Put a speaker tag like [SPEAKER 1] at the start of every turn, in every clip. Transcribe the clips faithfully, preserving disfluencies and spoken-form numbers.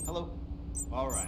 [SPEAKER 1] Hello? All right.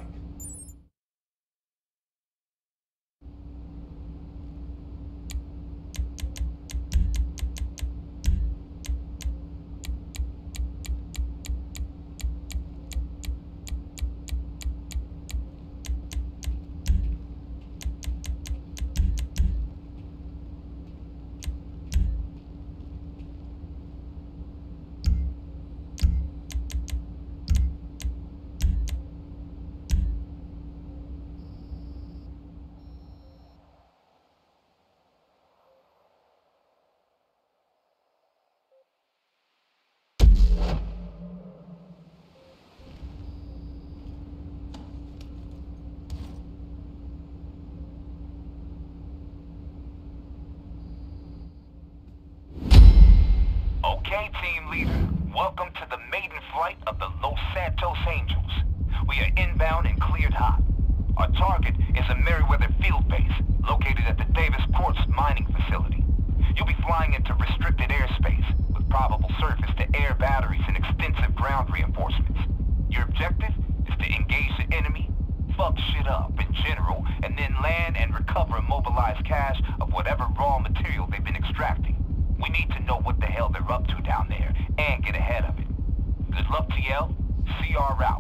[SPEAKER 2] Okay, team leader. Welcome to the maiden flight of the Los Santos Angels. We are inbound and cleared hot. Our target is a Merryweather field base located at the Davis Quartz mining facility. You'll be flying into restricted airspace with probable surface-to-air batteries and extensive ground reinforcements. Your objective is to engage the enemy, fuck shit up in general, and then land and recover immobilized cache of whatever raw material they've been extracting. We need to know what the hell they're up to down there, and get ahead of it. Good luck, T L. See our route.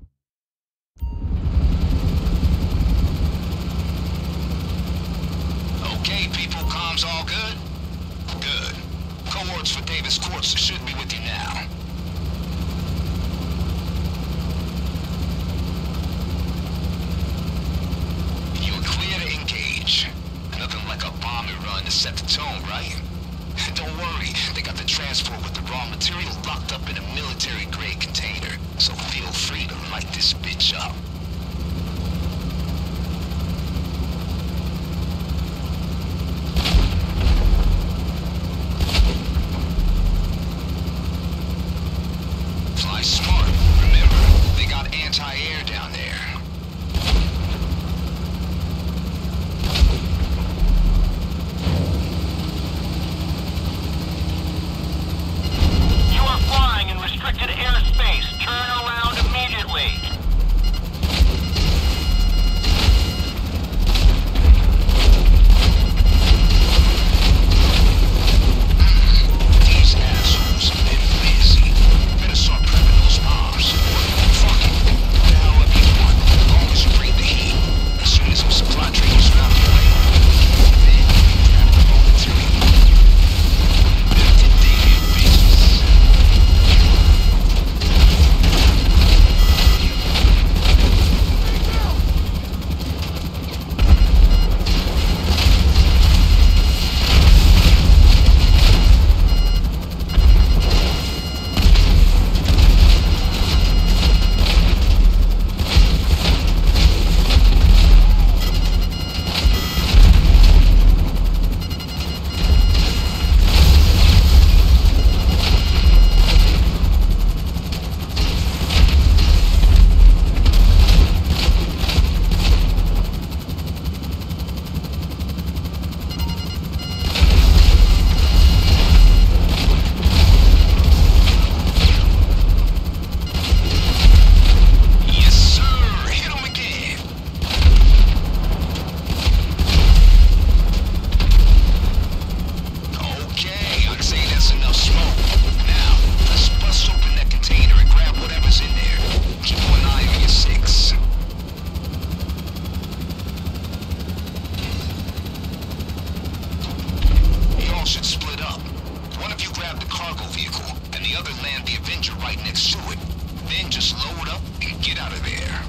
[SPEAKER 3] Okay, people, comms all good? Good. Cohorts for Davis Quartz should be with you now. You're clear to engage. Nothing like a bombing run to set the tone, right? Don't worry, they got the transport with the raw material locked up in a military-grade container, so feel free to light this bitch up. Fly smart. Remember, they got anti-air down there.
[SPEAKER 2] Restricted airspace. Turn around immediately.
[SPEAKER 3] These assholes have been busy. Better start prepping those bombs. Fuck it. Put the hell up you want. As long as you bring the heat. As soon as some supply trains are out of the way, then grab the raw material. That's it, David, bitches. Should split up. One of you grab the cargo vehicle, and the other land the Avenger right next to it. Then just load up and get out of there.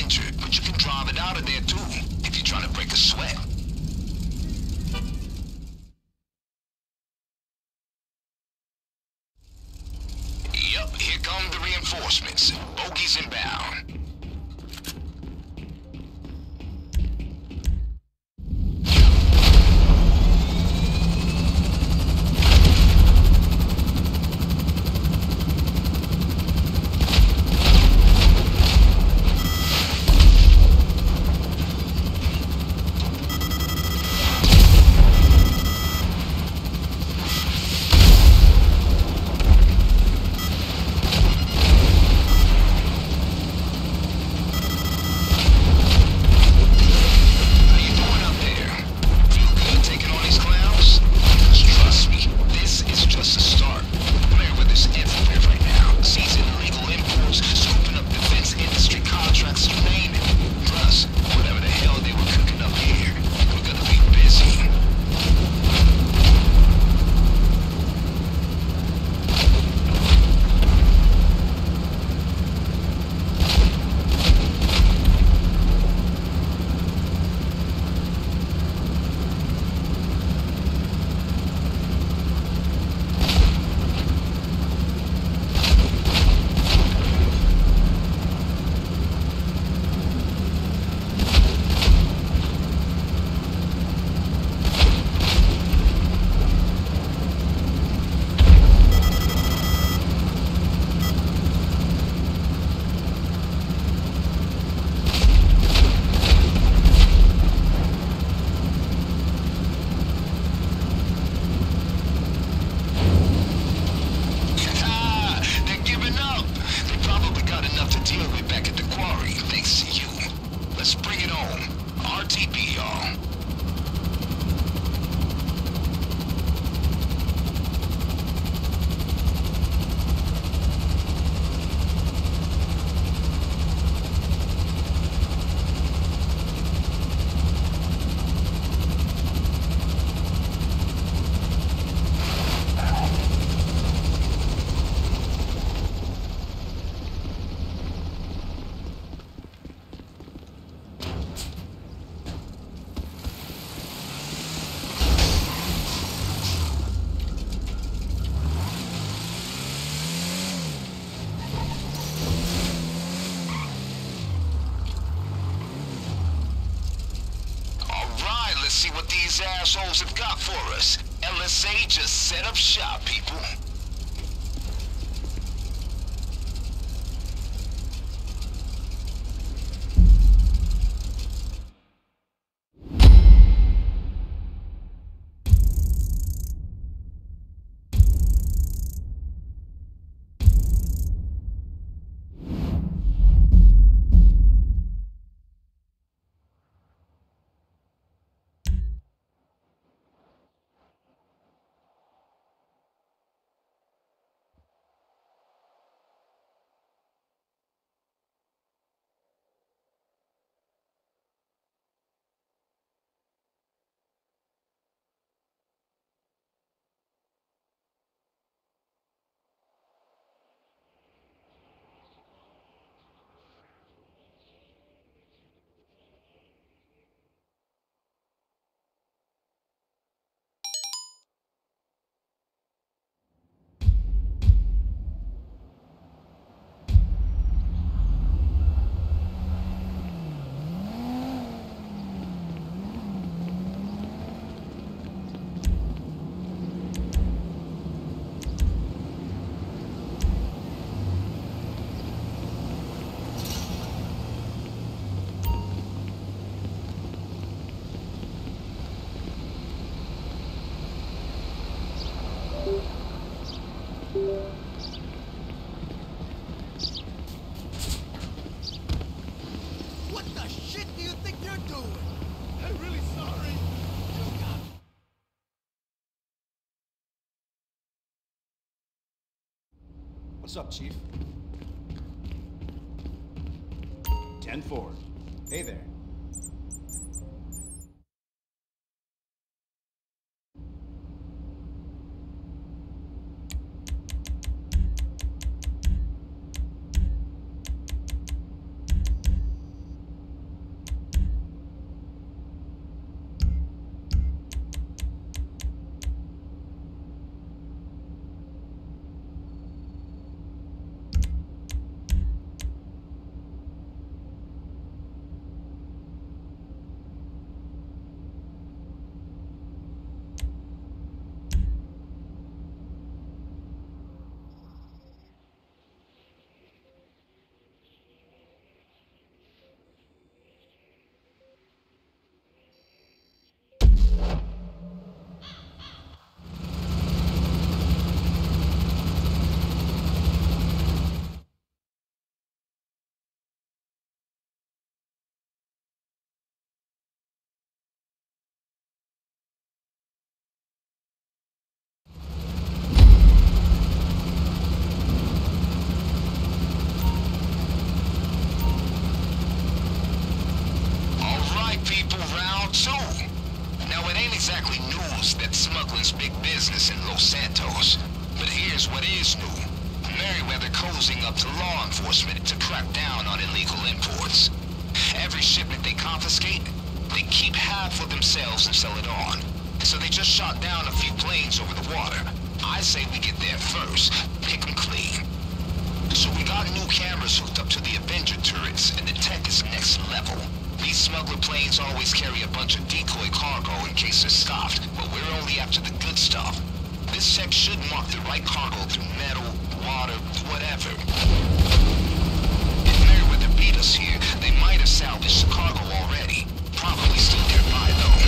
[SPEAKER 3] injured, but you can drive it out of there too, if you're trying to break a sweat. Yup, here come the reinforcements. Bogies inbound. See what these assholes have got for us. L S A just set up shop, people.
[SPEAKER 1] What's up, Chief? ten four. Hey there.
[SPEAKER 3] means big business in Los Santos. But here's what is new. Merryweather cozying up to law enforcement to crack down on illegal imports. Every shipment they confiscate, they keep half for themselves and sell it on. So they just shot down a few planes over the water. I say we get there first, pick them clean. So we got new cameras hooked up to the Avenger turrets, and the tech is next level. These smuggler planes always carry a bunch of decoy cargo in case they're stopped, but we're only after the good stuff. This tech should mark the right cargo through metal, water, whatever. If Merryweather beat us here, they might have salvaged the cargo already. Probably still nearby, though.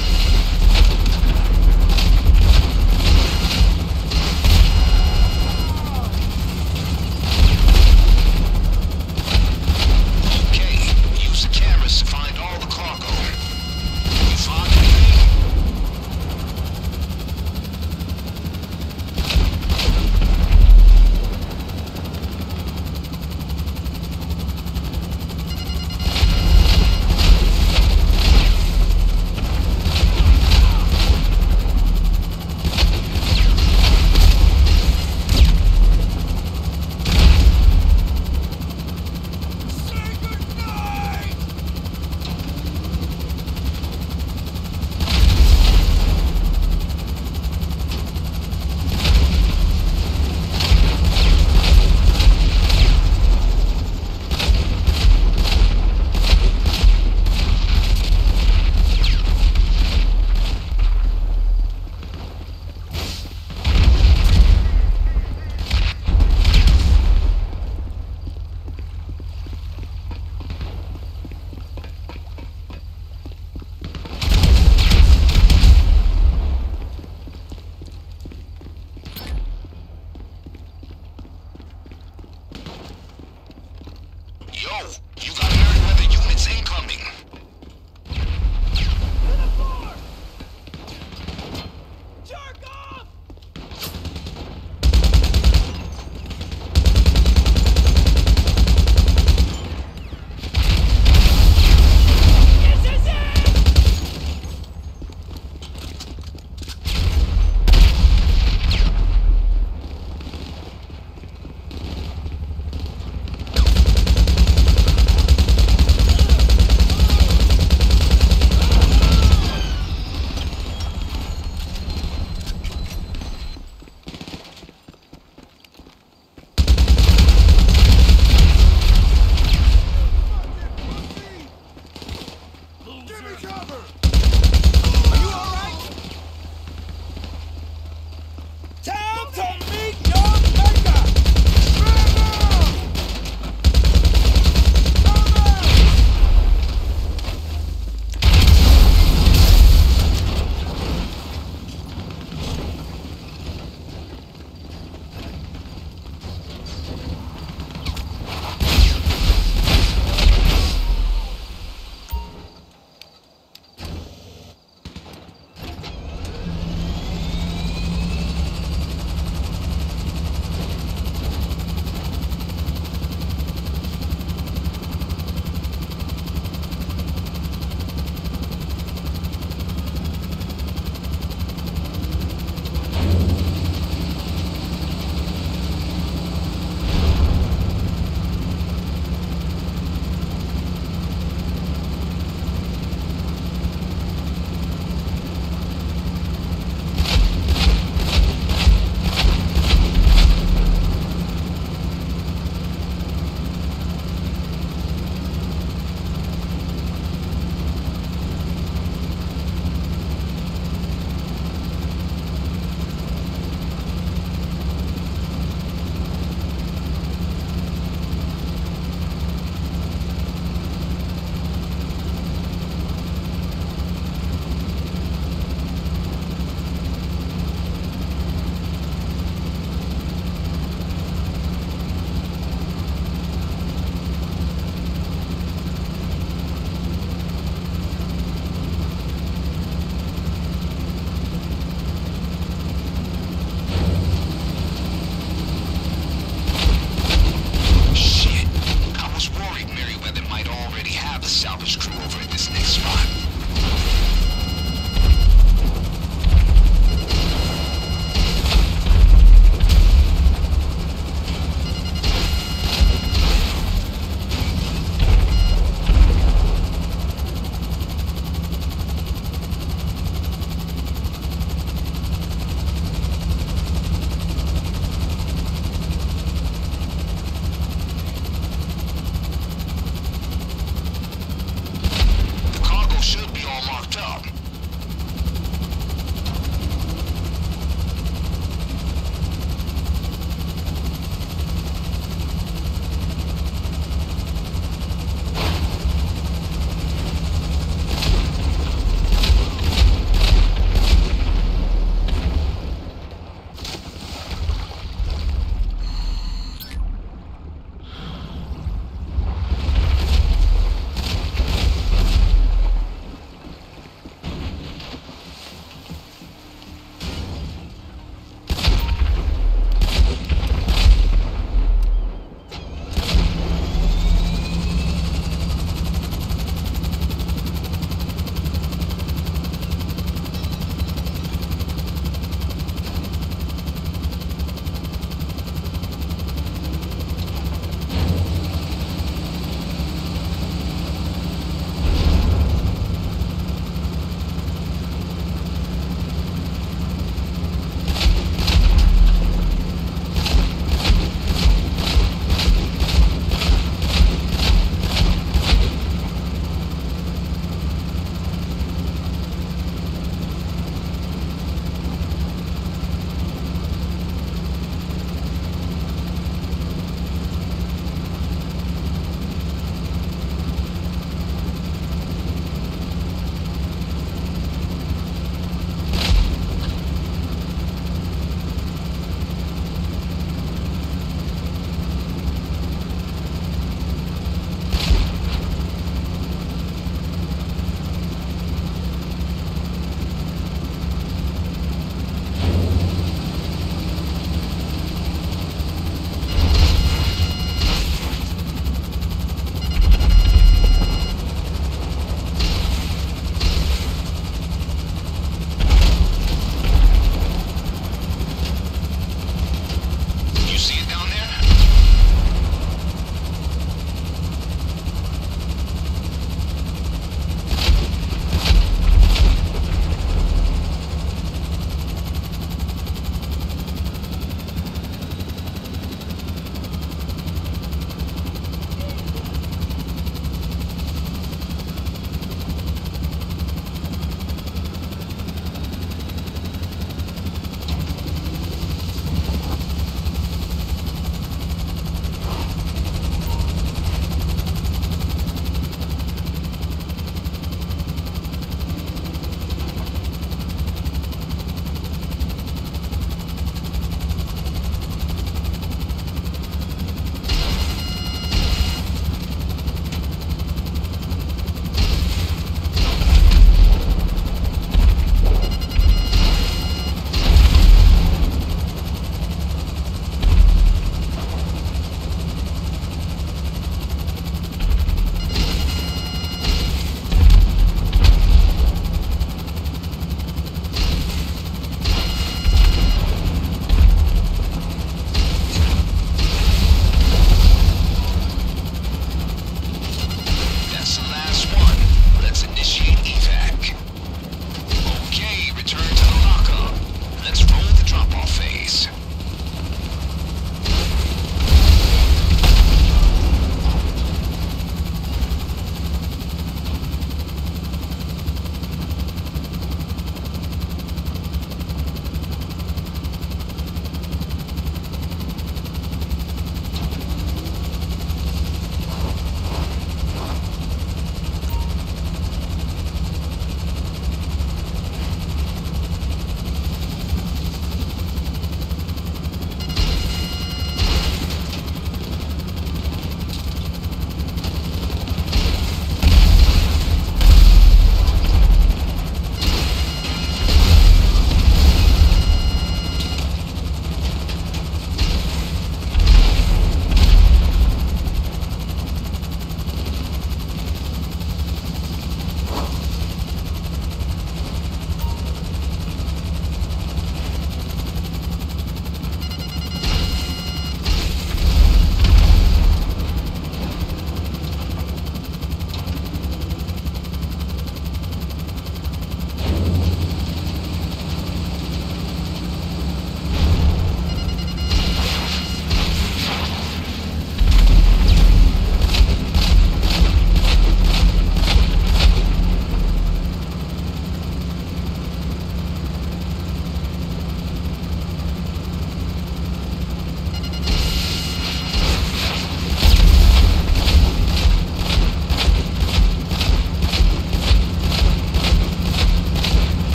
[SPEAKER 3] To find all the cargo. You find anything?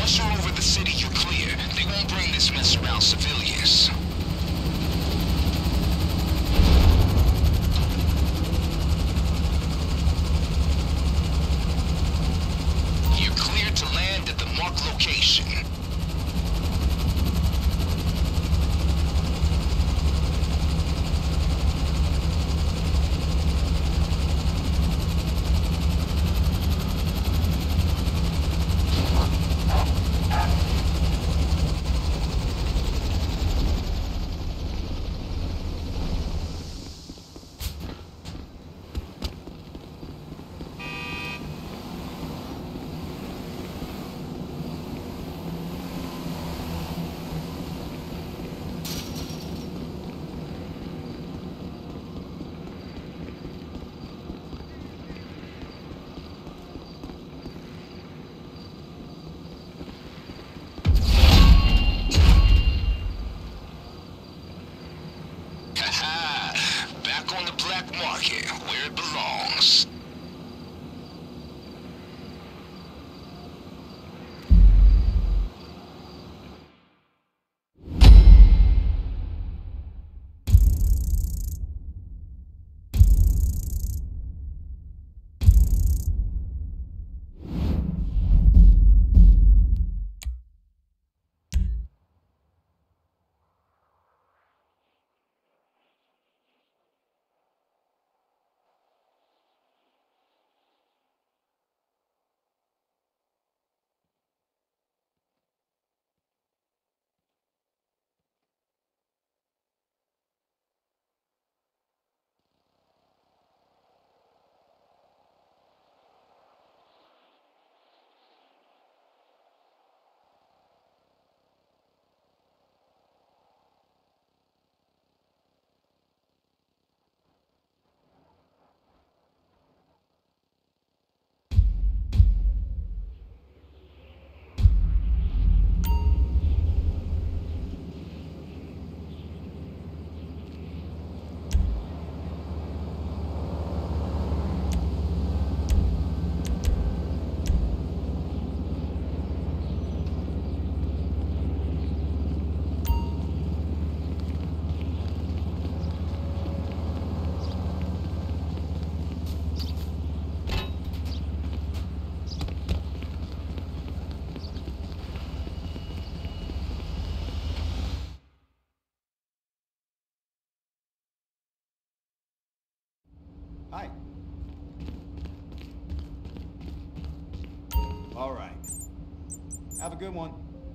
[SPEAKER 3] Once you're over the city, you're clear. They won't bring this mess around civilians. You're cleared to land at the marked location. Market, where it belongs.
[SPEAKER 1] Hi. All right. Have a good one.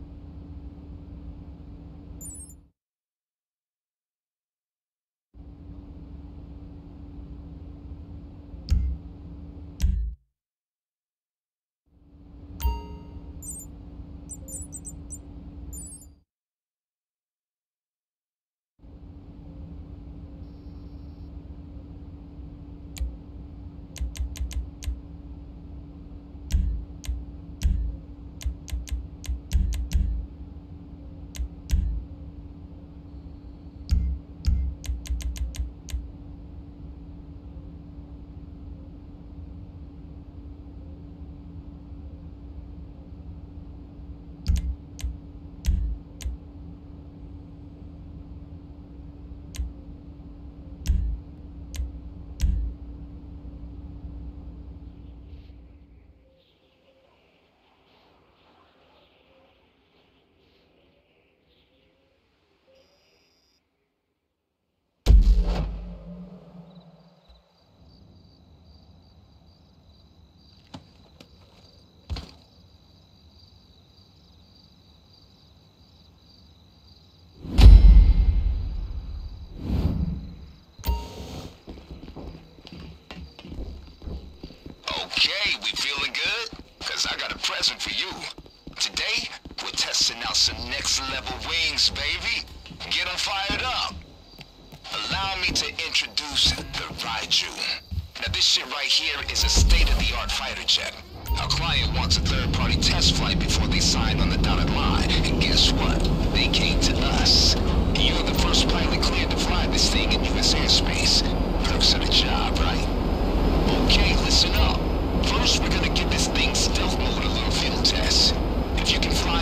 [SPEAKER 1] Okay, we feeling good? Cause I got a present for you. Today, we're testing out some next level wings, baby. Get them fired up. Allow me to introduce the Raiju. Now this shit right here is a state-of-the-art fighter jet. Our client wants a third-party test flight before they sign on the dotted line. And guess what? They came to us. You're the first pilot cleared to fly this thing in U S airspace. Perks of the job, right? Okay, listen up. First, we're gonna give this thing stealth mode a little field test. If you can fly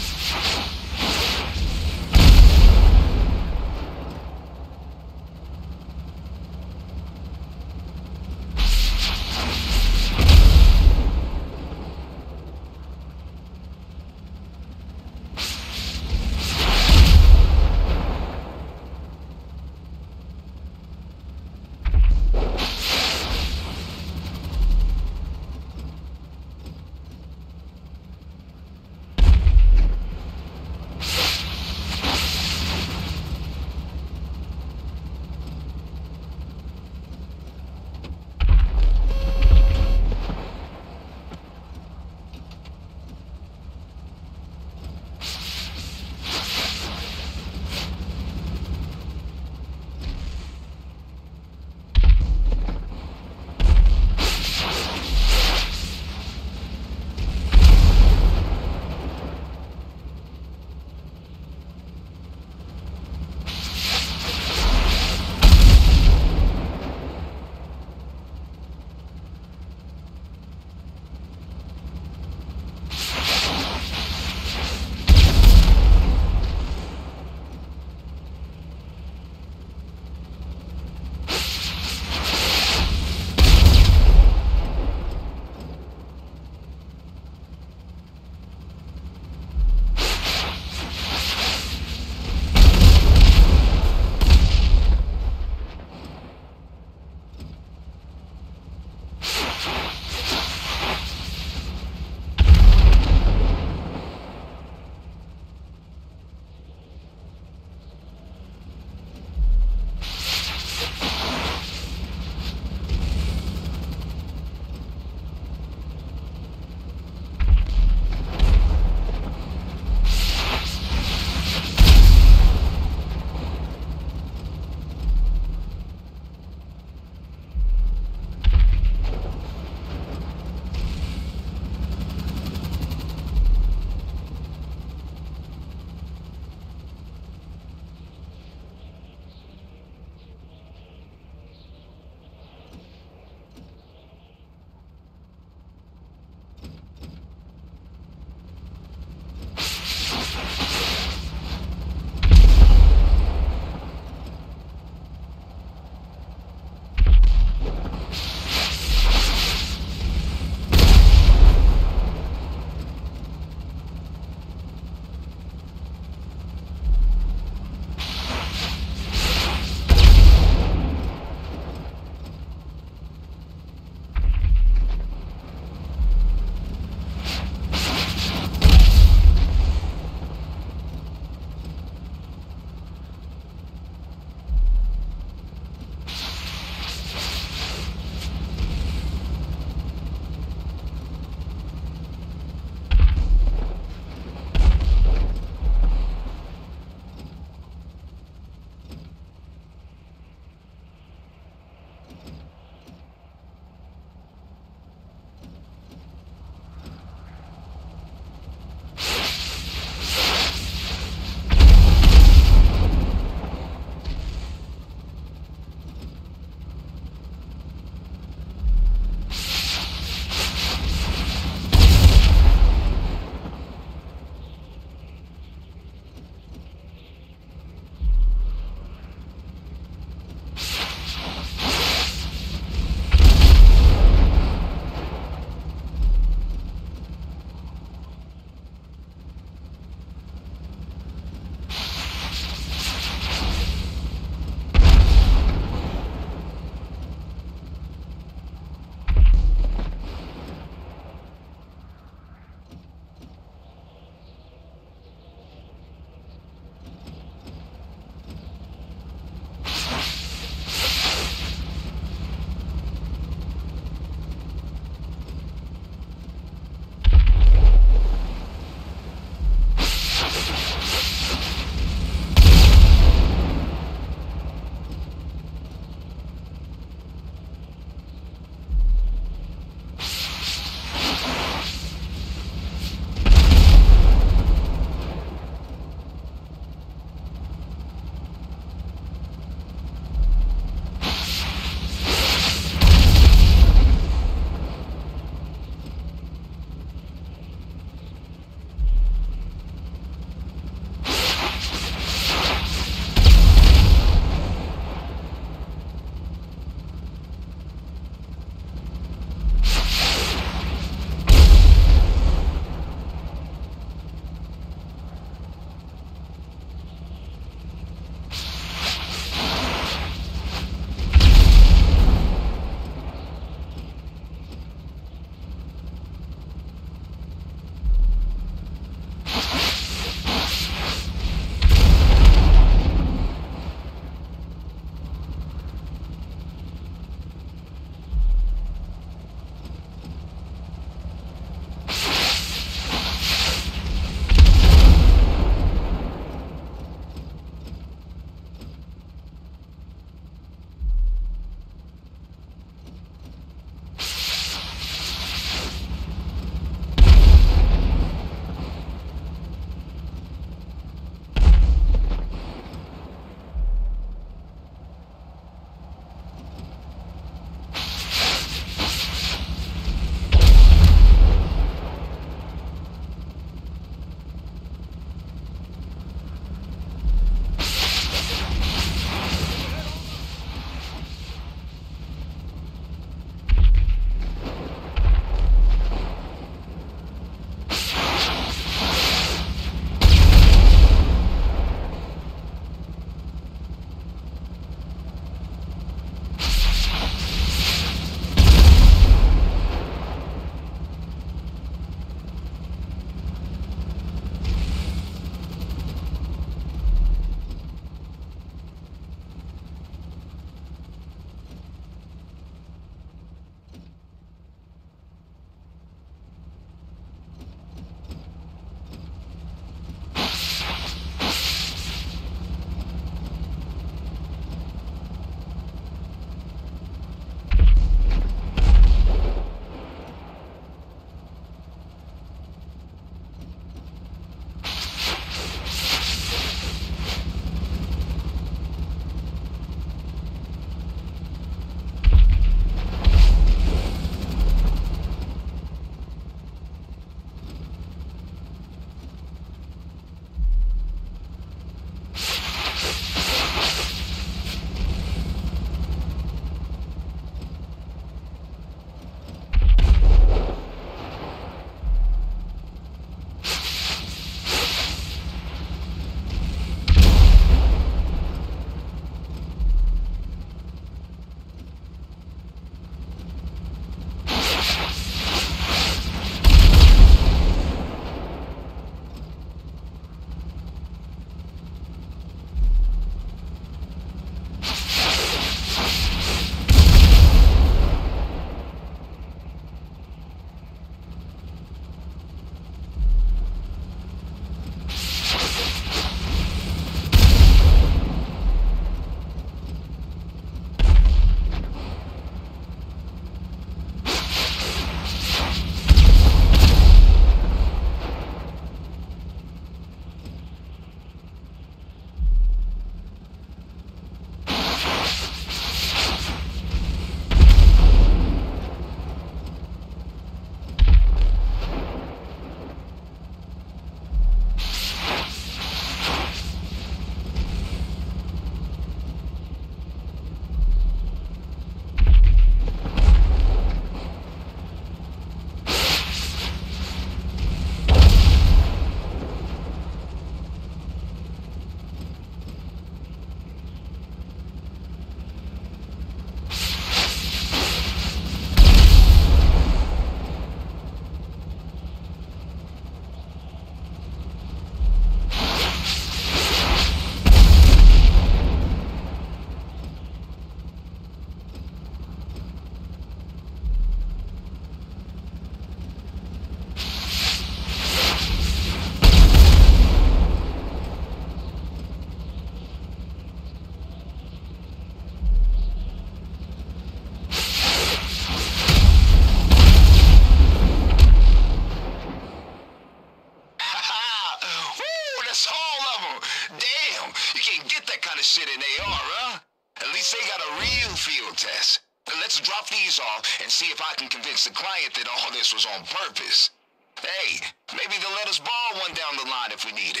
[SPEAKER 1] if I can convince the client that all this was on purpose. Hey, maybe they'll let us borrow one down the line if we need it.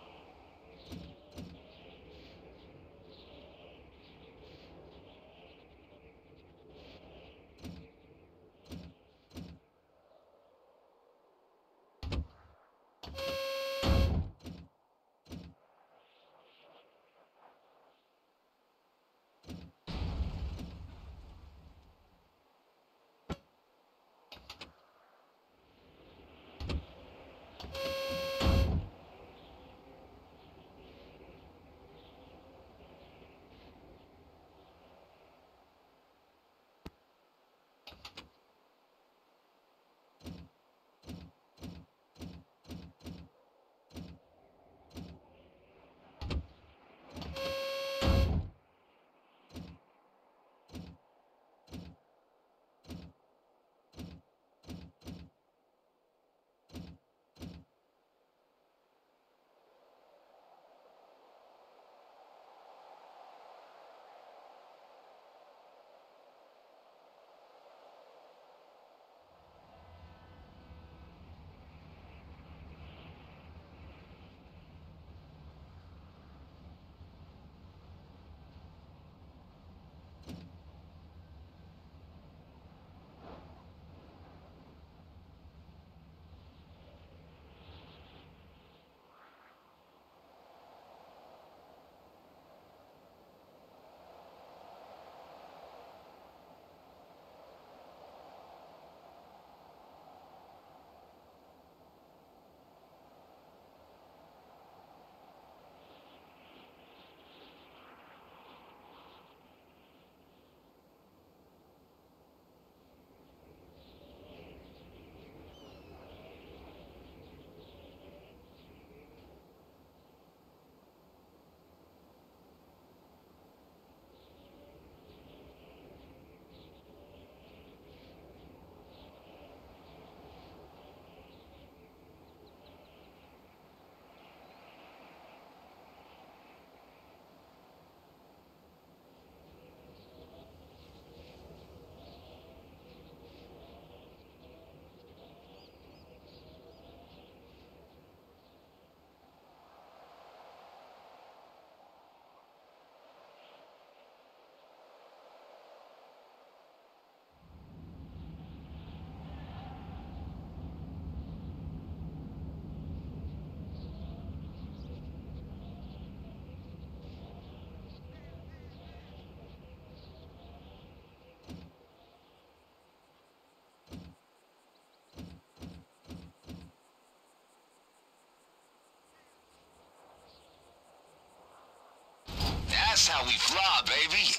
[SPEAKER 1] That's how we fly, baby.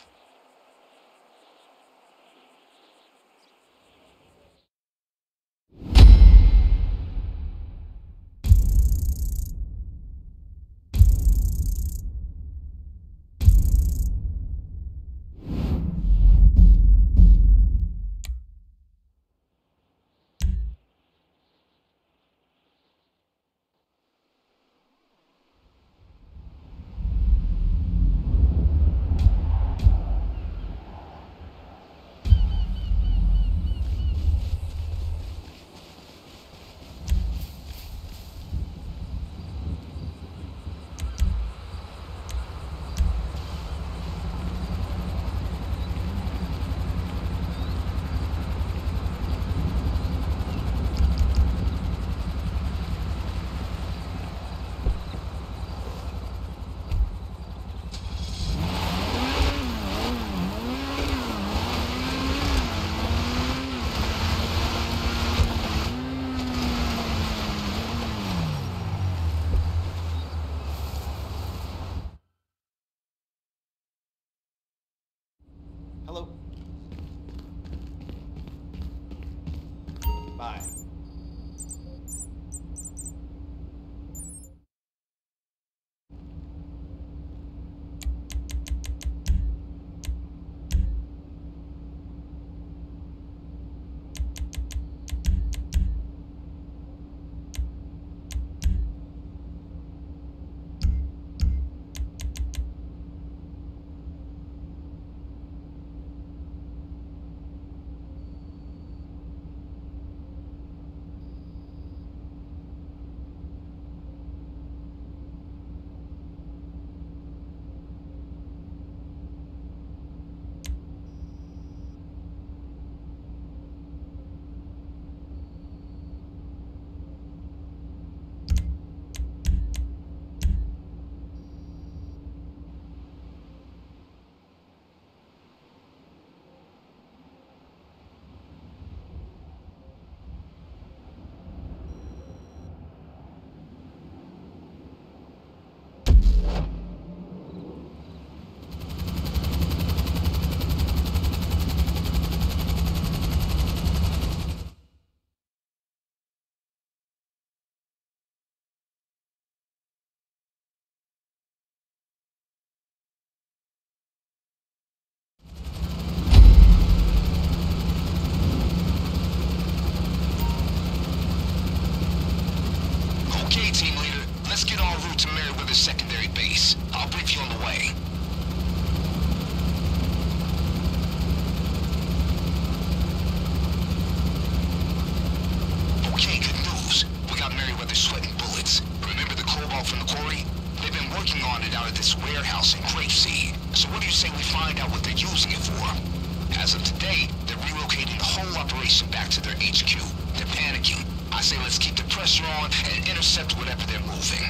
[SPEAKER 1] out of this warehouse in Grapeseed. So what do you say we find out what they're using it for? As of today, they're relocating the whole operation back to their H Q. They're panicking. I say let's keep the pressure on and intercept whatever they're moving.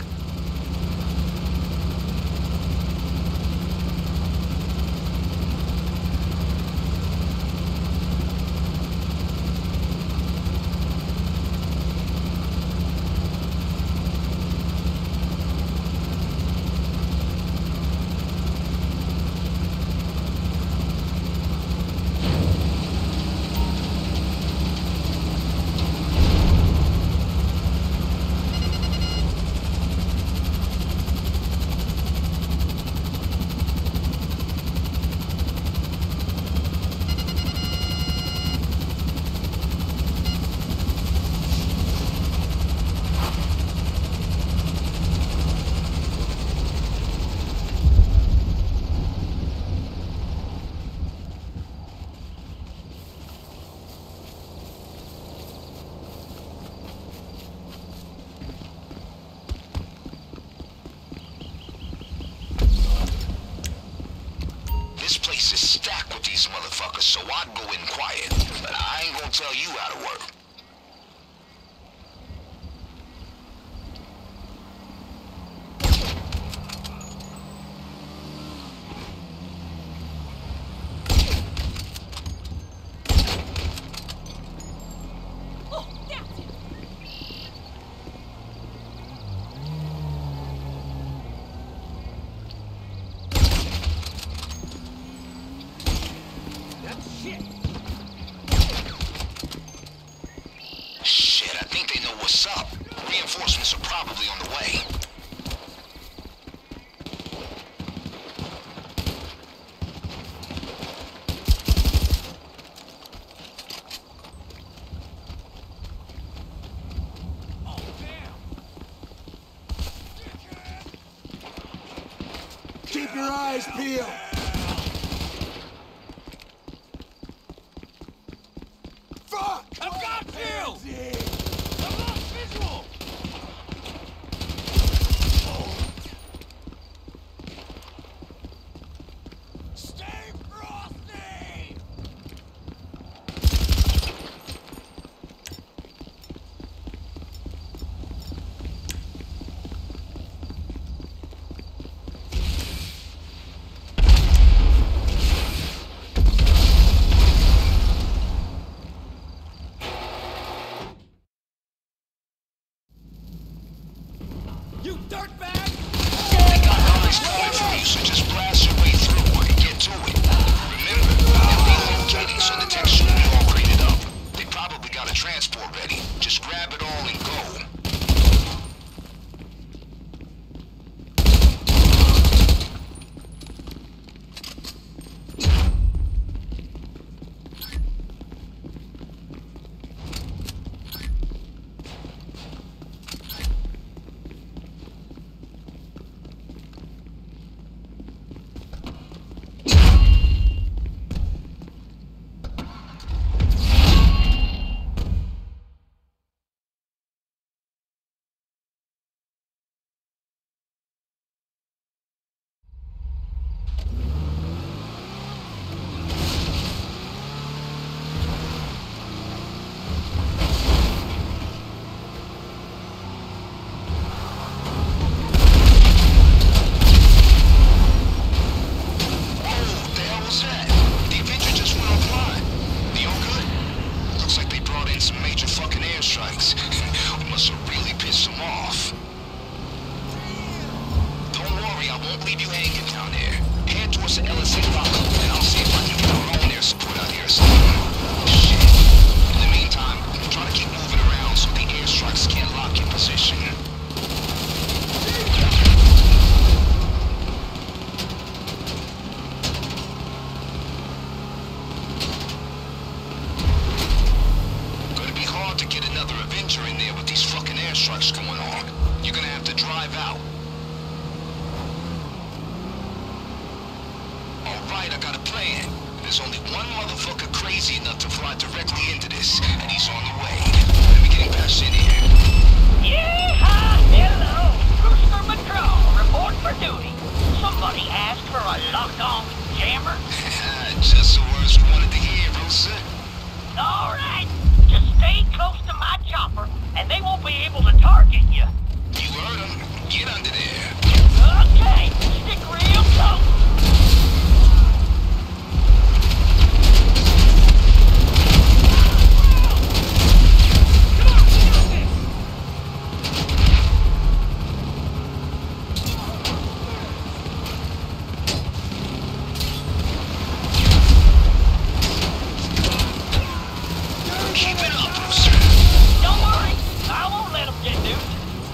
[SPEAKER 1] This place is stacked with these motherfuckers, so I'd go in quiet. But I ain't gonna tell you how to work. Shit, I think they know what's up. Reinforcements are probably on the way.
[SPEAKER 4] Oh, damn.
[SPEAKER 5] Keep your eyes peeled. Fuck!
[SPEAKER 4] I've got you! I've lost visual! Stay frosty! You dirtbag!
[SPEAKER 1] They got knowledge coming from you, so just blast your way through and get to it. Remember, they're relocating, so the tech shouldn't be all crated up. They probably got a transport ready. Just grab it all and go. Avenger in there with these fucking airstrikes going on. You're gonna have to drive out. Alright, I got a plan. There's only one motherfucker crazy enough to fly directly into this, and he's on the way. Let me get him past in here.
[SPEAKER 6] Yeehaw! Hello! Rooster Patrol, report for duty. and they won't be able to target you.
[SPEAKER 1] You heard him. Get under there.
[SPEAKER 6] Okay, stick real close.
[SPEAKER 1] Keep it up, Brewster.
[SPEAKER 6] Don't worry, I won't let them get loose.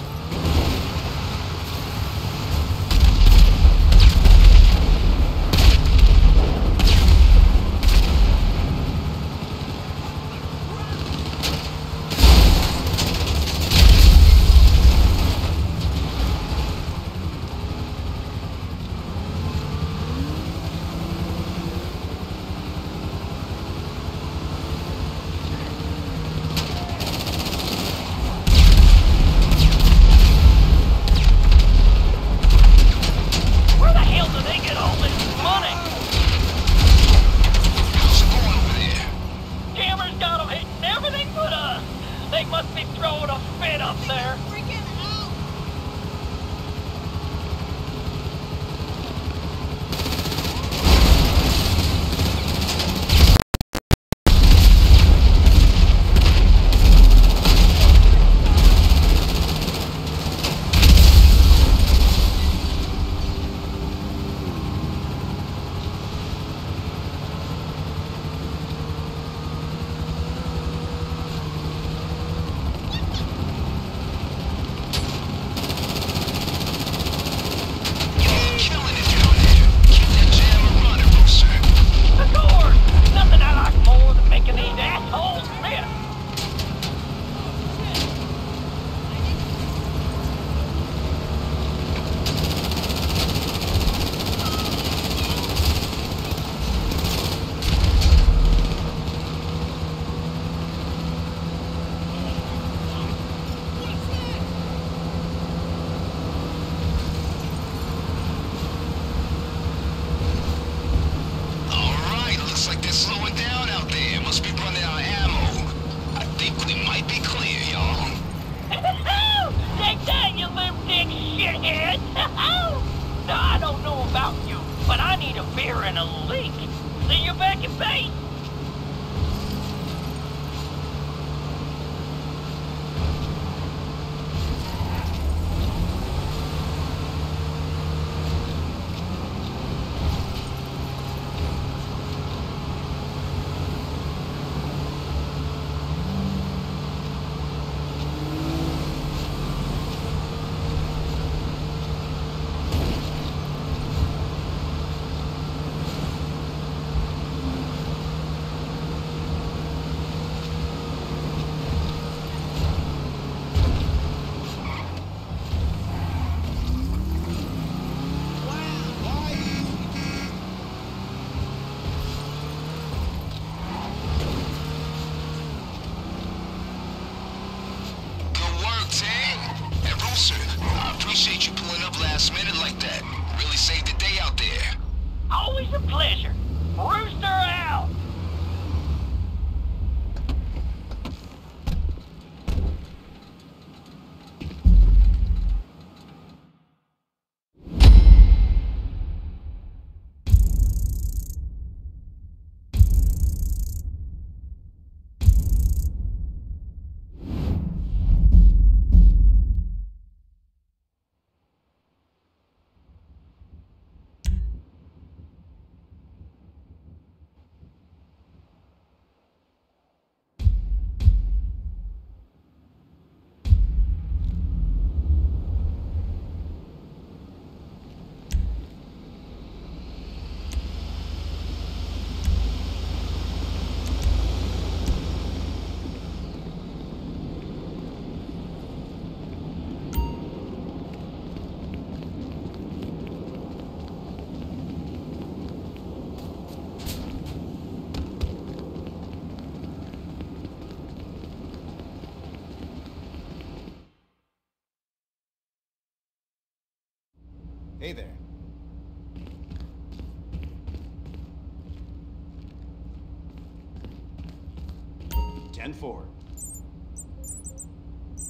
[SPEAKER 6] Where the hell do they get all this money?
[SPEAKER 1] How's it going over there?
[SPEAKER 6] Jammers got them hitting everything but us. They must be throwing a fit up there.
[SPEAKER 4] Freaking out!
[SPEAKER 1] You're killing it down there. Keep that jammer running, Brewster.
[SPEAKER 6] Of course, nothing I like more than making these assholes miss.
[SPEAKER 1] All right, looks like they're slowing down out there. Must be running out of ammo. I think we might be clear, y'all.
[SPEAKER 6] Take that, you little dick shithead! Now, I don't know about you, but I need a beer and a leak. See you back in base.
[SPEAKER 1] Good work, Tang. And Brewster, I appreciate you pulling up last minute like that. Really saved the day out there.
[SPEAKER 6] Always a pleasure. Rooster out.
[SPEAKER 7] Hey there. ten four.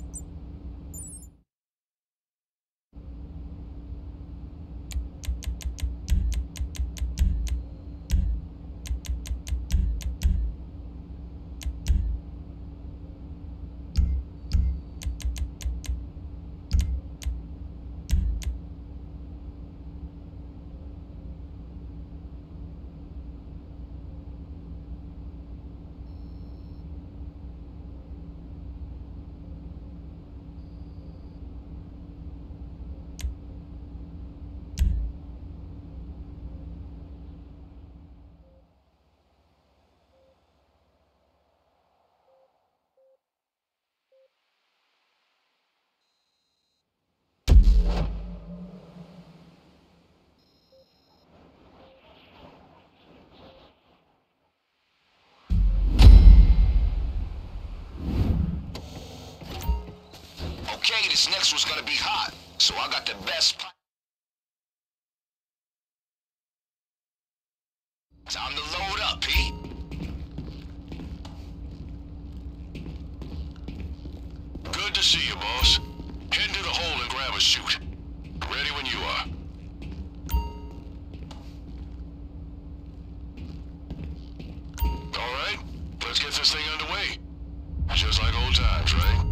[SPEAKER 1] way this next one's gonna be hot, so I got the best pi- Time to load up, P.
[SPEAKER 3] Good to see you, boss. Head into the hole and grab a chute. Ready when you are. All right, let's get this thing underway. Just like old times, right?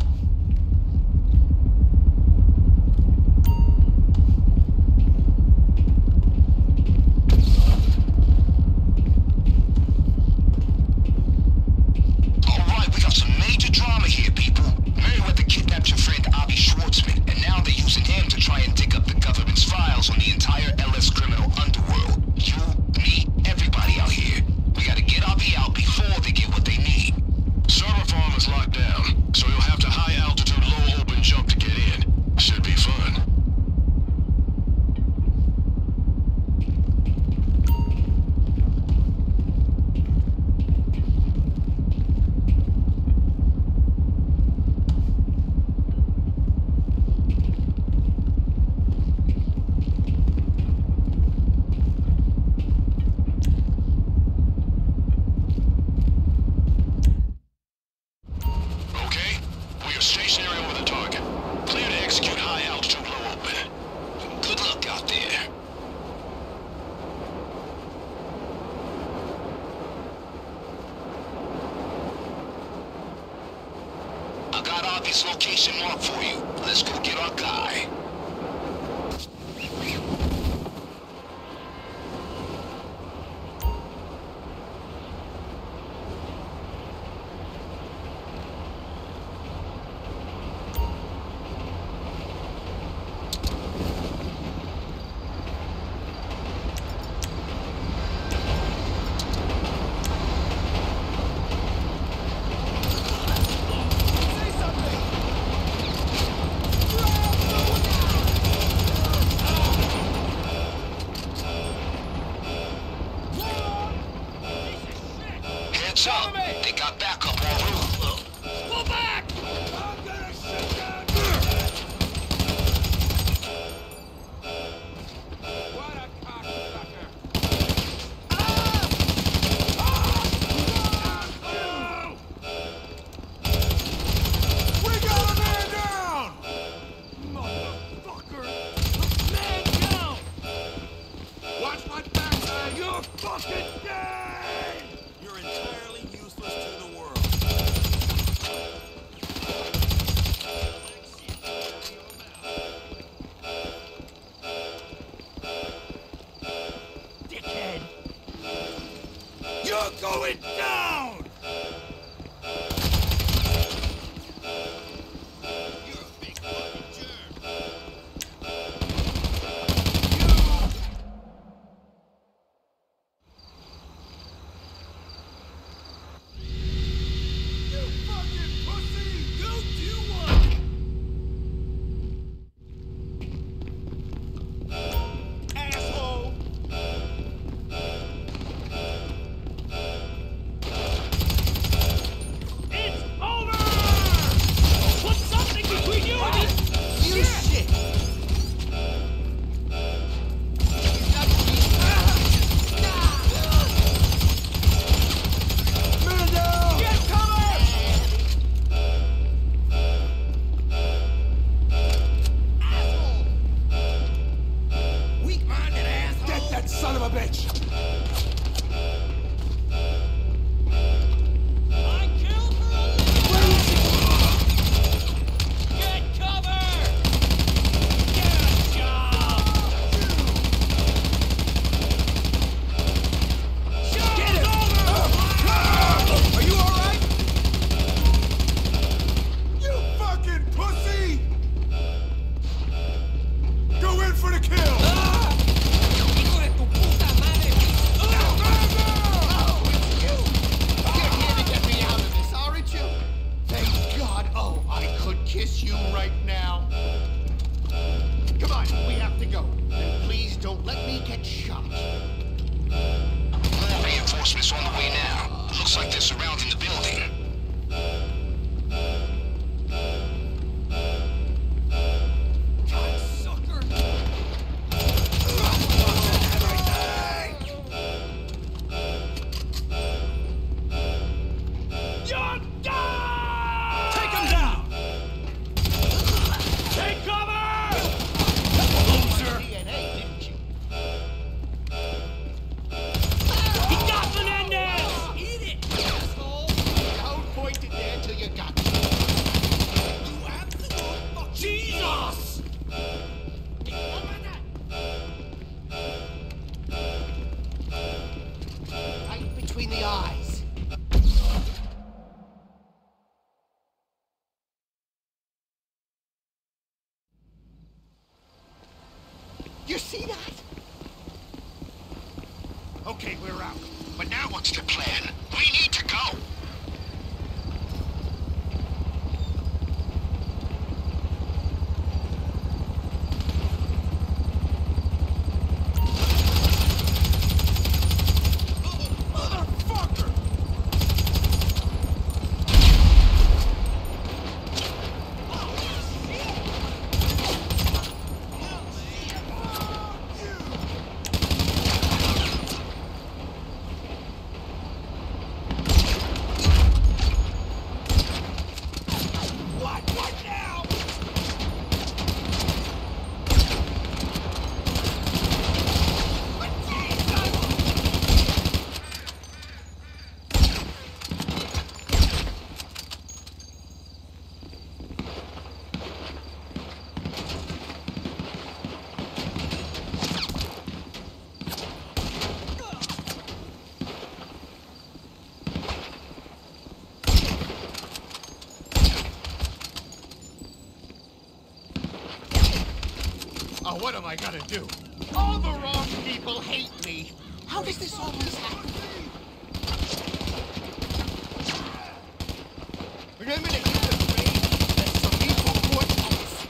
[SPEAKER 1] On the entire L S criminal underworld. You, me, everybody out here. We gotta get R B out before they get what they need.
[SPEAKER 3] Server farm is locked down, so you'll have to high altitude, low open jump to get in. Should be fun. Stationary over the target. Clear to execute high altitude, low open.
[SPEAKER 1] Good luck out there. I got Avi's location marked for you. Let's go get our guy. Up. They got backup en route.
[SPEAKER 4] Pull back!
[SPEAKER 5] I'm gonna shoot down.
[SPEAKER 4] What a cocksucker!
[SPEAKER 5] We got a man down!
[SPEAKER 4] Motherfucker! Man down!
[SPEAKER 5] Watch my back, man!
[SPEAKER 4] You're fucking dead!
[SPEAKER 5] You're entirely useless to the world.
[SPEAKER 4] Dickhead! You're going down!
[SPEAKER 5] You're a big fucking jerk. You fucking pussy! Go do one! Asshole!
[SPEAKER 4] It's over! Put something between you and me!
[SPEAKER 5] You shit! Man down!
[SPEAKER 4] Get cover!
[SPEAKER 5] Weak-minded asshole! Get that son of a bitch!
[SPEAKER 4] I kill for a living! Get cover! Get a job! Show's over!
[SPEAKER 5] Are you alright? You fucking pussy! Go in for the kill!
[SPEAKER 4] ¡Hijo de tu puta madre!
[SPEAKER 5] Oh, it's you!
[SPEAKER 7] You're here to get me out of this, aren't you? Thank God. Oh, I could kiss you right now. Come on, we have to go. And please don't let me get shot.
[SPEAKER 1] More reinforcements on the way now. Looks like they're surrounding the building.
[SPEAKER 7] you got.
[SPEAKER 4] You absolute fuck- Jesus!
[SPEAKER 7] Right between the eyes. You see that?
[SPEAKER 3] Okay, we're out. But now what's the plan? We need to go!
[SPEAKER 5] Motherfucker!
[SPEAKER 4] What? What now? But Jesus!
[SPEAKER 7] Oh, what am I gonna do? All the wrong people hate me. How does this always happen? Remember to keep the brain that's some people quartz.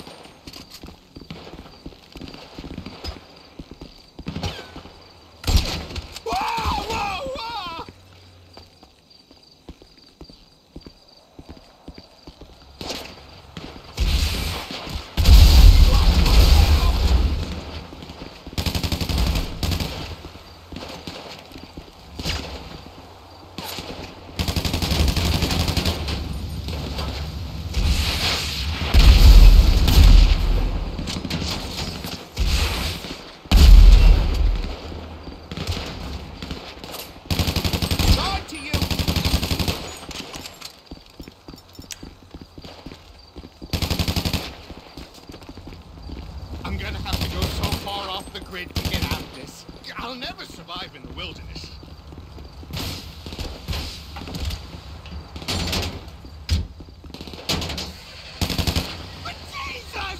[SPEAKER 7] Whoa, whoa, whoa! On to you! I'm gonna have to go so far off the grid to get out of this. I'll never survive in the wilderness. But Jesus!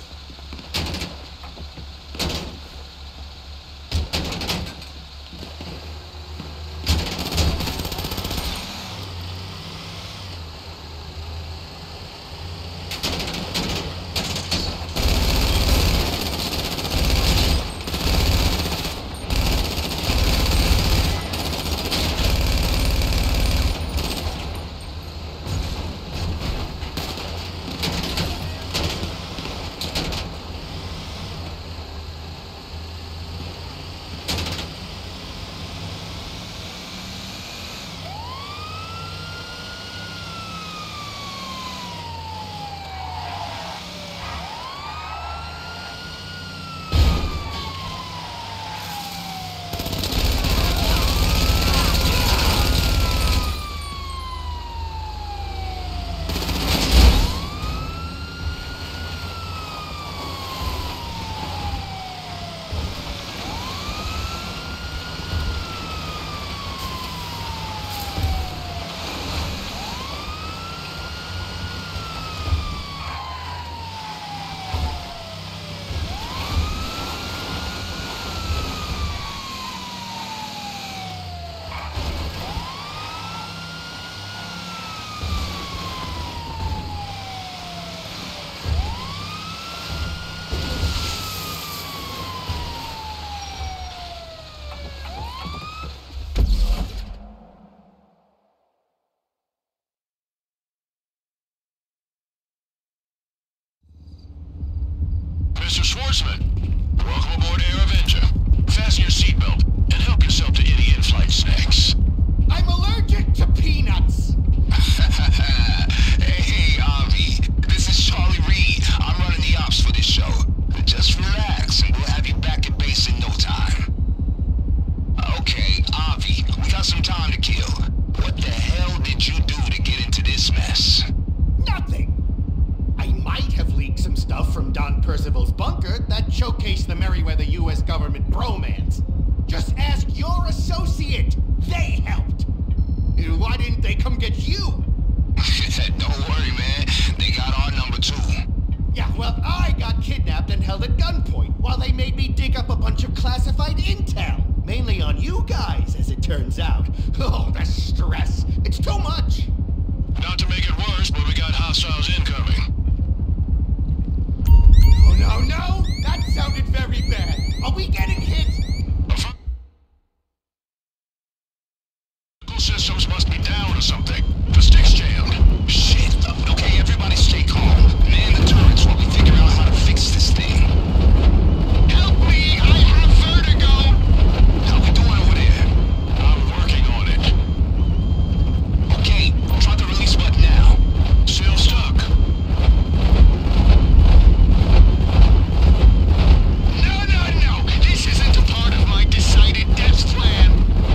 [SPEAKER 3] Mister Schwartzman, welcome aboard Air Avenger. Fasten your seatbelt and help yourself to any in-flight snacks.
[SPEAKER 7] I'm allergic to peanuts!
[SPEAKER 1] Hey, Avi. This is Charlie Reed. I'm running the ops for this show. Just relax and we'll have you back at base in no time. Okay, Avi, we got some time to kill. What the hell did you do to get into this mess?
[SPEAKER 7] bromance. Just ask your associate. They helped. And why didn't they come get you?
[SPEAKER 1] Don't worry, man. They got our number too.
[SPEAKER 7] Yeah, well, I got kidnapped and held at gunpoint while they made me dig up a bunch of classified intel. Mainly on you guys, as it turns out. Oh, the stress. It's too much.
[SPEAKER 3] Not to make it worse, but we got hostiles incoming.
[SPEAKER 7] Oh, no, no. That sounded very bad. Are we getting hit?
[SPEAKER 3] Systems must be down or something. The stick's jammed.
[SPEAKER 1] Shit. Okay, everybody stay calm. Man the turrets while we figure out how to fix this thing. Help me! I have vertigo! How we doing over there?
[SPEAKER 3] I'm working on it.
[SPEAKER 1] Okay, try the release button now.
[SPEAKER 3] Still stuck.
[SPEAKER 1] No, no, no! This isn't a part of my decided death plan.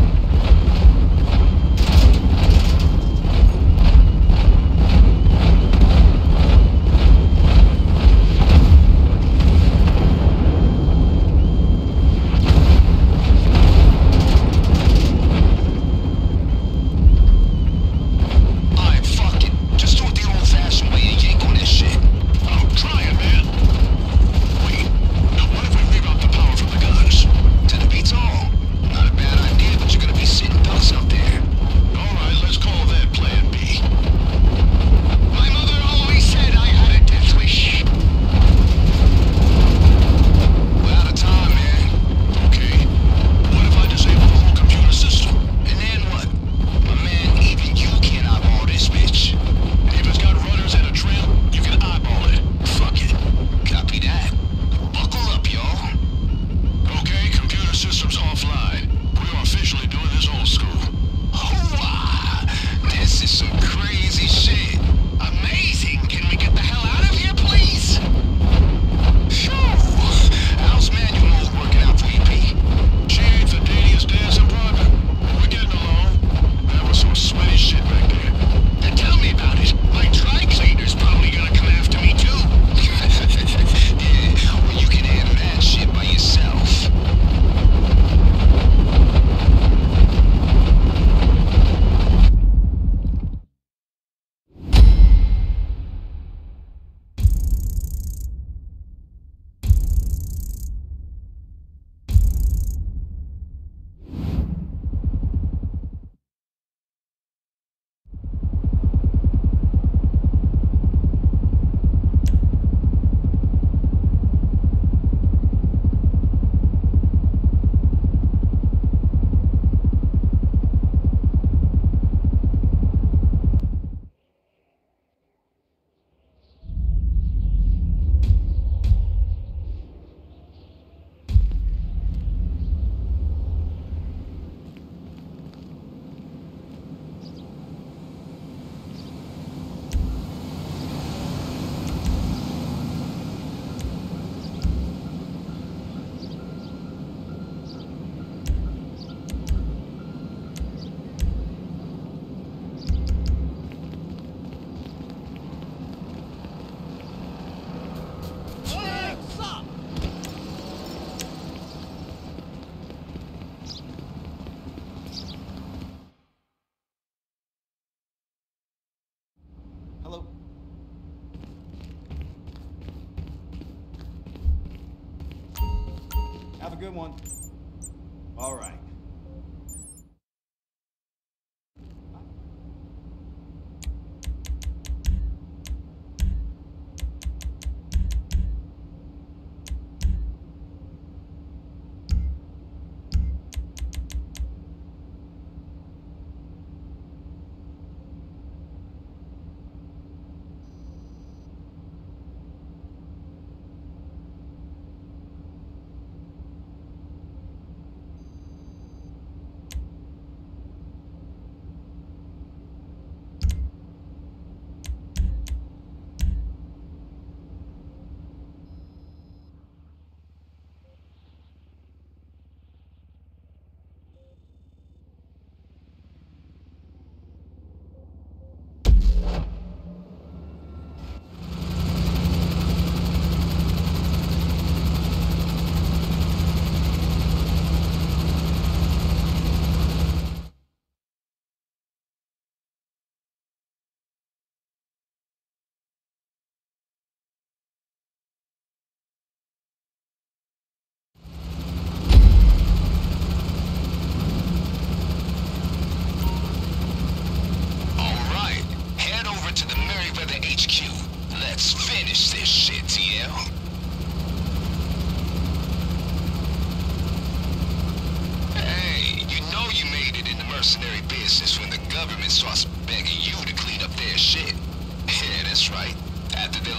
[SPEAKER 7] Hello? Have a good one. All right.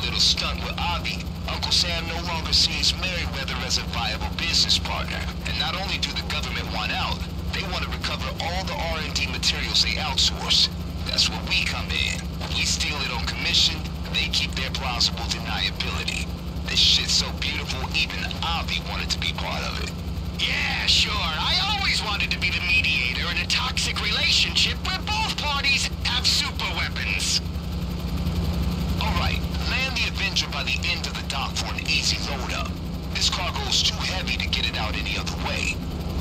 [SPEAKER 1] little stunt with Avi, Uncle Sam no longer sees Merryweather as a viable business partner. And not only do the government want out, they want to recover all the R and D materials they outsource. That's where we come in. We steal it on commission, they keep their plausible deniability. This shit's so beautiful, even Avi wanted to be part of it.
[SPEAKER 7] Yeah, sure. I always wanted to be the mediator in a toxic relationship where both parties have super weapons.
[SPEAKER 1] Alright, land the Avenger by the end of the dock for an easy load-up. This cargo's too heavy to get it out any other way.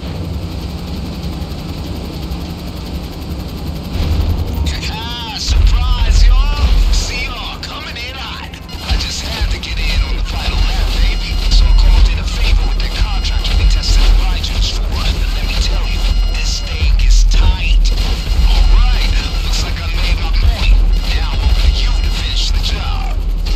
[SPEAKER 1] Surprise, y'all! See y'all coming in hot. I just had to get in on the final lap, baby. So I called in a favor with that contractor we tested the Rigels for. And let me tell you, this thing is tight. Alright, looks like I made my point. Now over to you to finish the job.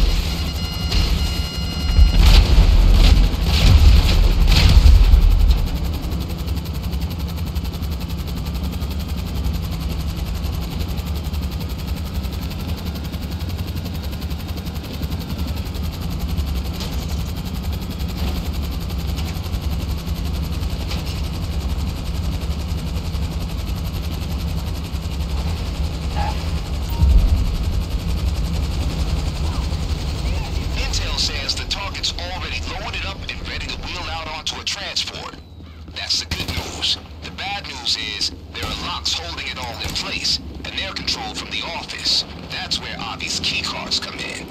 [SPEAKER 1] Transport. That's the good news. The bad news is there are locks holding it all in place, and they're controlled from the office. That's where Avi's keycards come in.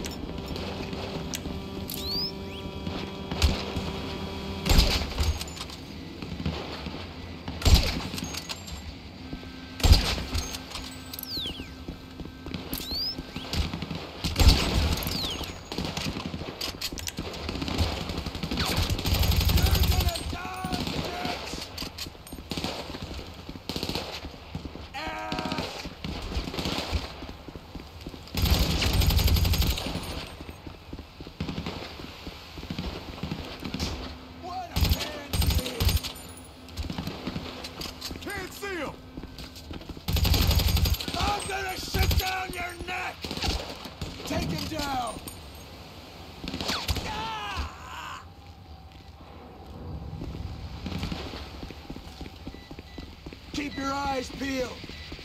[SPEAKER 5] Keep your eyes peeled.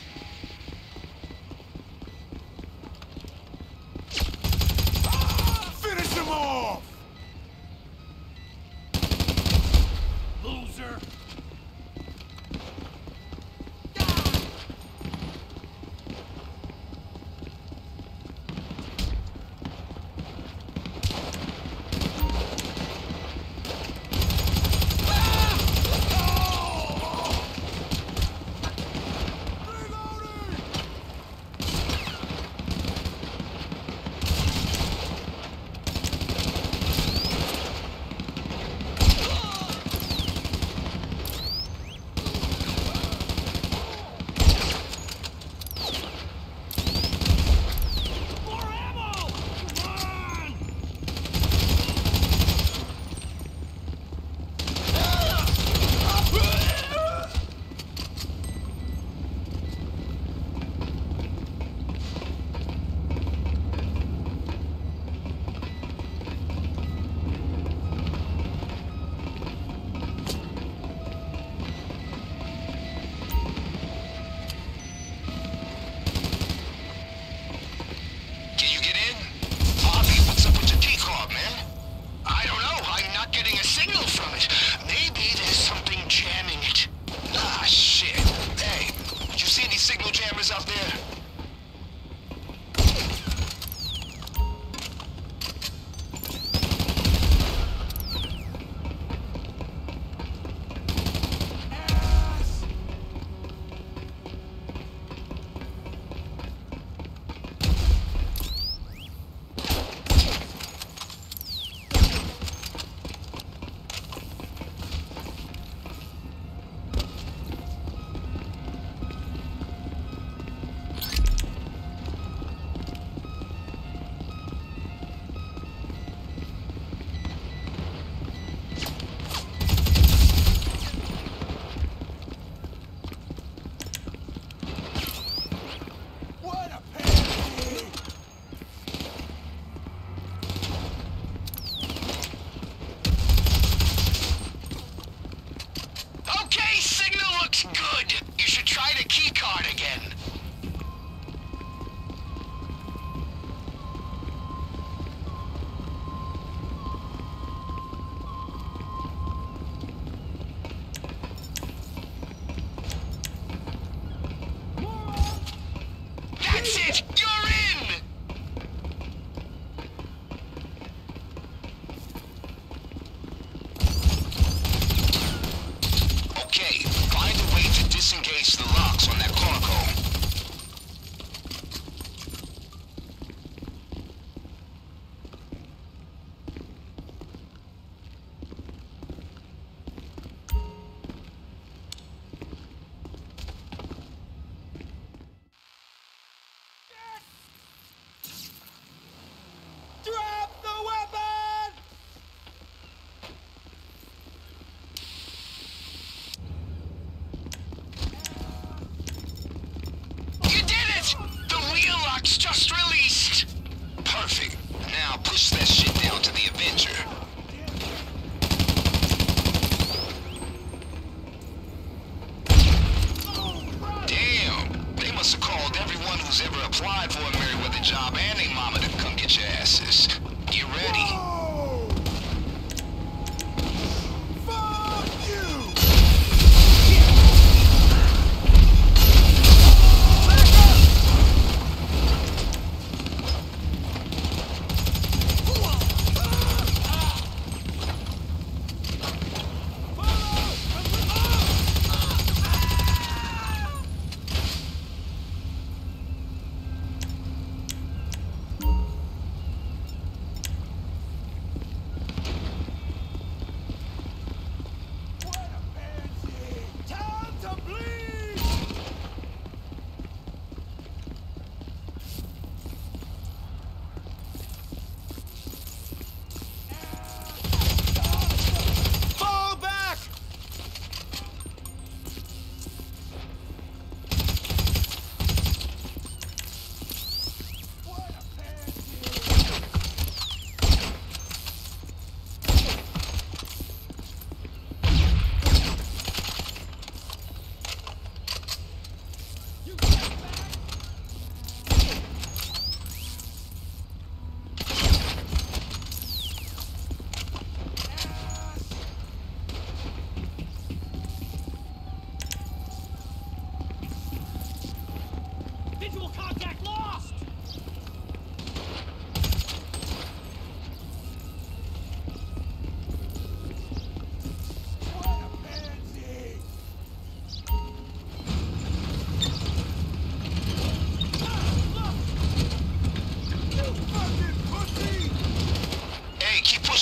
[SPEAKER 5] Finish him off! Loser!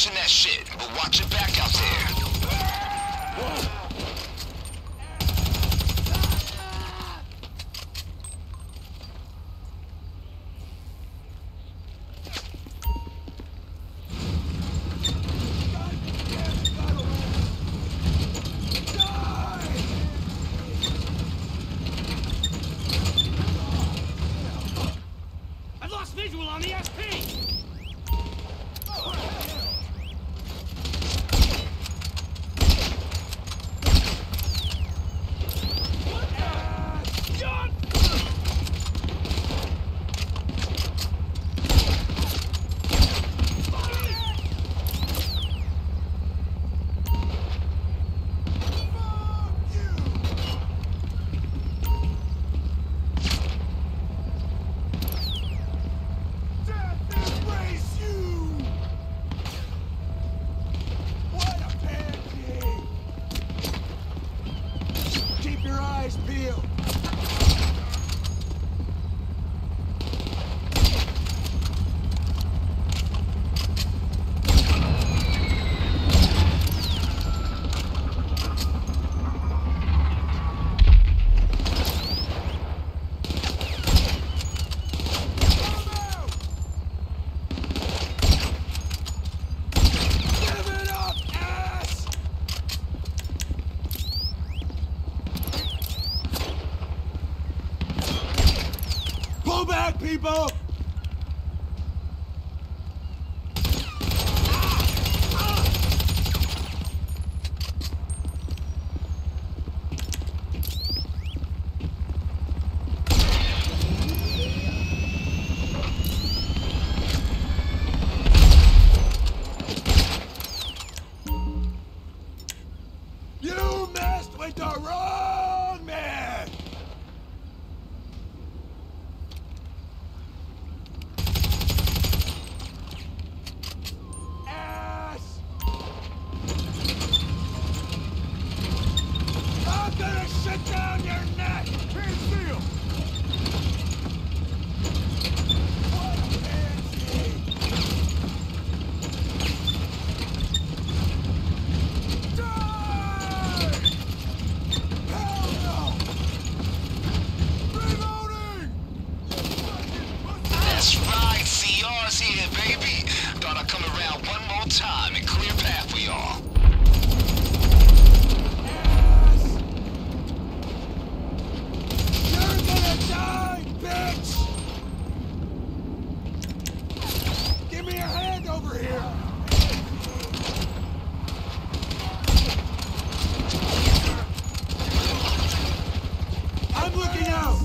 [SPEAKER 1] pushing that shit, but watch your back out there.
[SPEAKER 4] I've lost visual on the S P!
[SPEAKER 5] People! You messed with the wrong man! Shut down your neck! Can't see him! What a pansy! Die! Hell no! Reloading!
[SPEAKER 1] That's right, C R's here, baby. Thought I'd come around one more time and clear path for y'all.
[SPEAKER 5] Die, bitch! Give me a hand over here! I'm looking out!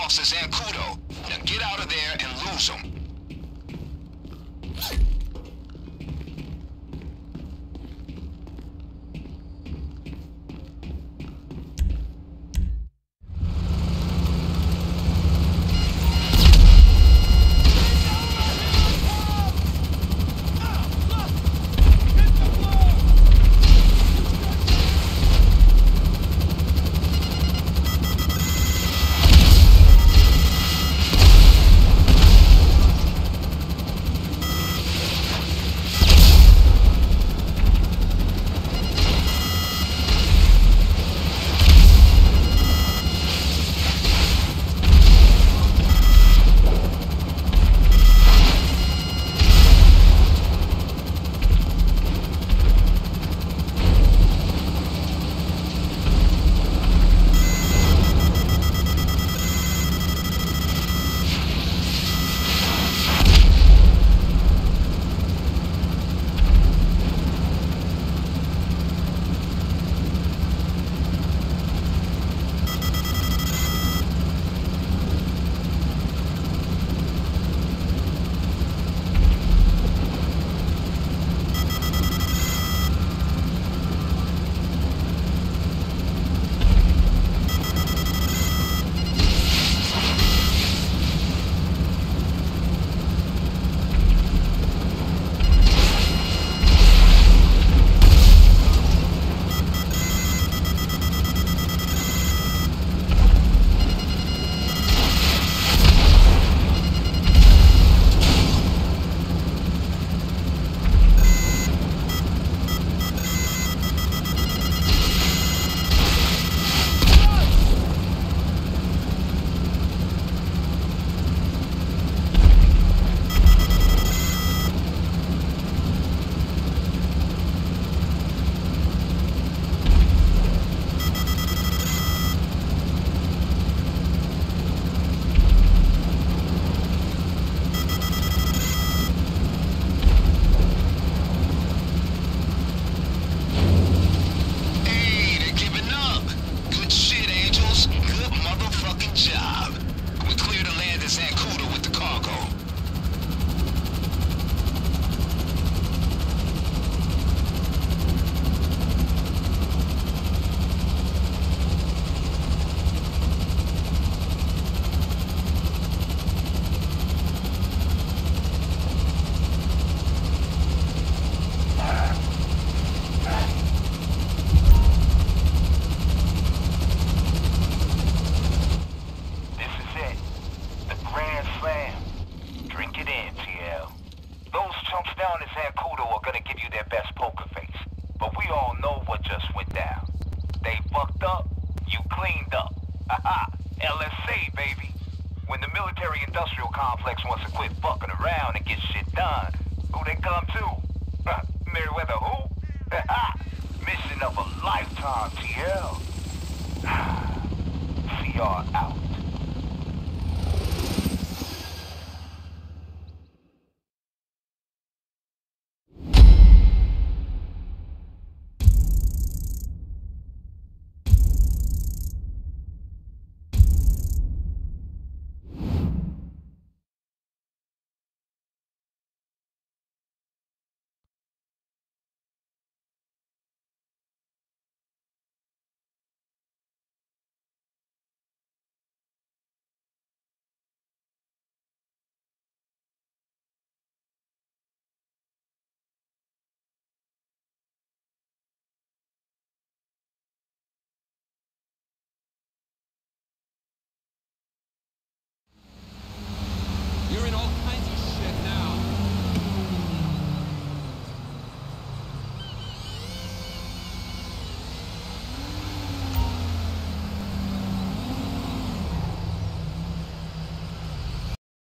[SPEAKER 1] box to Zancudo. Now get out of there and lose them.
[SPEAKER 2] L S A, baby. When the military-industrial complex wants to quit fucking around and get shit done, who they come to? Merryweather who? Mission of a lifetime, T L. C R out.